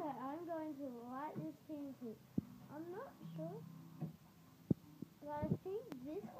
Okay, I'm going to light this TNT. I'm not sure, but I think this